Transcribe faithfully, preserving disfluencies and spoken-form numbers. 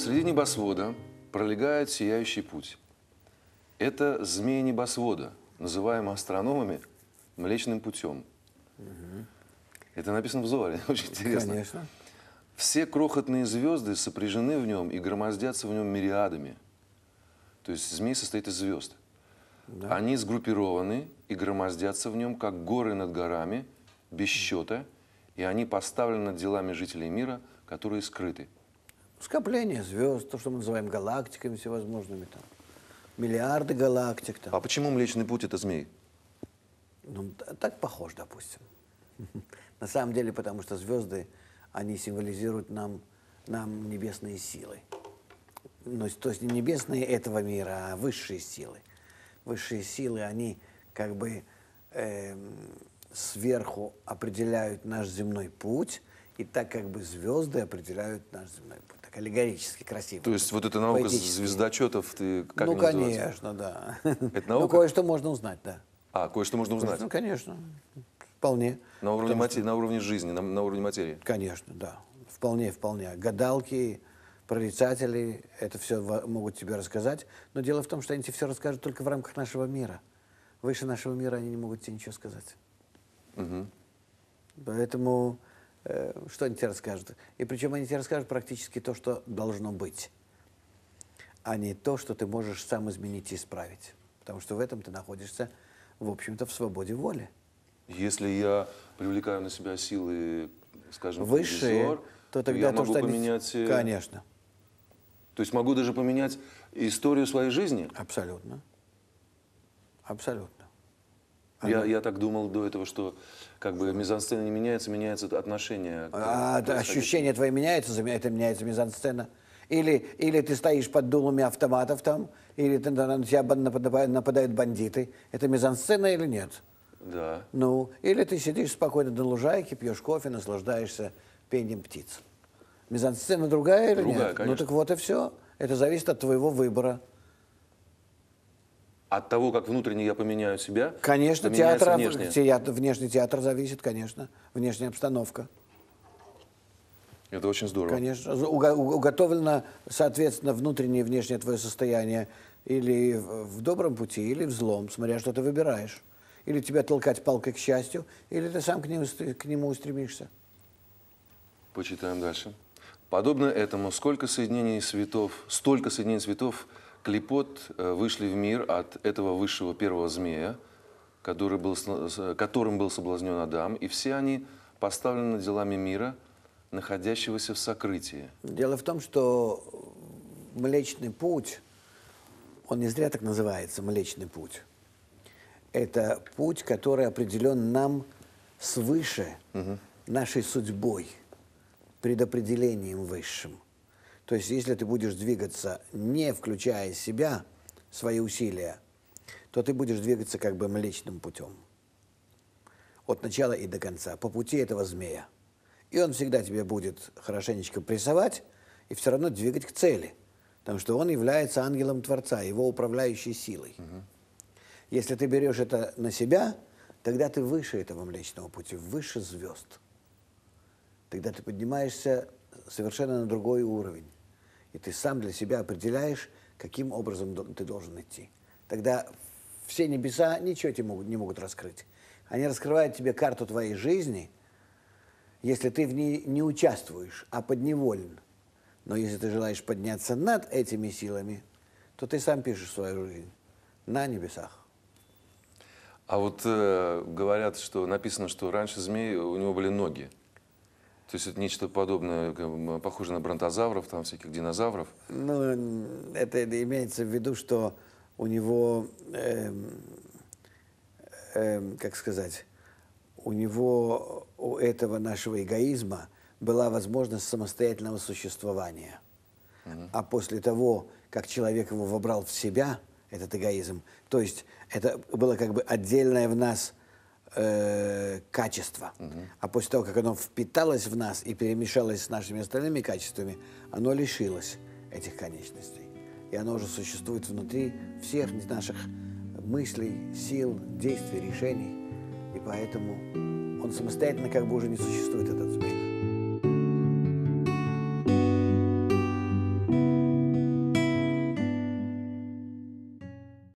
Посреди небосвода пролегает сияющий путь. Это змея небосвода, называемая астрономами Млечным путем. Угу. Это написано в Зоаре, очень интересно. Конечно. Все крохотные звезды сопряжены в нем и громоздятся в нем мириадами. То есть змей состоит из звезд. Да. Они сгруппированы и громоздятся в нем, как горы над горами, без счета, и они поставлены над делами жителей мира, которые скрыты. Скопление звезд, то, что мы называем галактиками всевозможными, там, миллиарды галактик. Там. А почему Млечный путь – это змей? Ну, так похож, допустим. На самом деле, потому что звезды, они символизируют нам, нам небесные силы. Ну, то есть не небесные этого мира, а высшие силы. Высшие силы, они как бы э, сверху определяют наш земной путь, и так как бы звезды определяют наш земной путь. Так аллегорически, красиво. То есть вот эта наука звездочетов, ты как Ну, мне конечно, да. Это наука? Ну, кое-что можно узнать, да. А, кое-что можно узнать? Ну, конечно, вполне. На уровне, мате... что... на уровне жизни, на, на уровне материи? Конечно, да. Вполне, вполне. Гадалки, прорицатели, это все могут тебе рассказать. Но дело в том, что они тебе все расскажут только в рамках нашего мира. Выше нашего мира они не могут тебе ничего сказать. Угу. Поэтому э, что они тебе расскажут? И причем они тебе расскажут практически то, что должно быть, а не то, что ты можешь сам изменить и исправить. Потому что в этом ты находишься, в общем-то, в свободе воли. Если я привлекаю на себя силы, скажем, высшие, взор, то тогда я то, могу что поменять... они... Конечно. То есть могу даже поменять историю своей жизни? Абсолютно. Абсолютно. Я, я так думал до этого, что как бы мизансцена не меняется, меняется отношение. К, а, к ощущения твои меняются, это меняется мизансцена. Или, или ты стоишь под дулами автоматов там, или ты, на тебя нападают бандиты. Это мизансцена или нет? Да. Ну, или ты сидишь спокойно на лужайке, пьешь кофе, наслаждаешься пением птиц. Мизансцена другая или другая, нет? Конечно. Ну так вот и все. Это зависит от твоего выбора. От того, как внутренне я поменяю себя, конечно, театр, внешне. Театр, внешний театр зависит, конечно. Внешняя обстановка. Это очень здорово. Конечно. Уготовлено, соответственно, внутреннее и внешнее твое состояние или в добром пути, или в злом, смотря что ты выбираешь. Или тебя толкать палкой к счастью, или ты сам к нему, к нему устремишься. Почитаем дальше. Подобно этому, сколько соединений светов, столько соединений светов клипот вышли в мир от этого высшего первого змея, который был, которым был соблазнен Адам, и все они поставлены делами мира, находящегося в сокрытии. Дело в том, что Млечный путь, он не зря так называется, Млечный путь. Это путь, который определен нам свыше, угу. нашей судьбой, предопределением высшим. То есть, если ты будешь двигаться, не включая себя, свои усилия, то ты будешь двигаться как бы Млечным путем. От начала и до конца, по пути этого змея. И он всегда тебе будет хорошенечко прессовать и все равно двигать к цели. Потому что он является ангелом Творца, его управляющей силой. Угу. Если ты берешь это на себя, тогда ты выше этого Млечного пути, выше звезд. Тогда ты поднимаешься совершенно на другой уровень. И ты сам для себя определяешь, каким образом ты должен идти. Тогда все небеса ничего тебе могут, не могут раскрыть. Они раскрывают тебе карту твоей жизни, если ты в ней не участвуешь, а подневолен. Но если ты желаешь подняться над этими силами, то ты сам пишешь свою жизнь на небесах. А вот э, говорят, что написано, что раньше змей, у него были ноги. То есть это нечто подобное, похоже на бронтозавров, там всяких динозавров. Ну, это имеется в виду, что у него, э, э, как сказать, у него, у этого нашего эгоизма была возможность самостоятельного существования. Угу. А после того, как человек его вобрал в себя, этот эгоизм, то есть это было как бы отдельное в нас э, качество. Угу. А после того, как оно впиталось в нас и перемешалось с нашими остальными качествами, оно лишилось этих конечностей. И оно уже существует внутри всех наших мыслей, сил, действий, решений. И поэтому он самостоятельно как бы уже не существует, этот змей.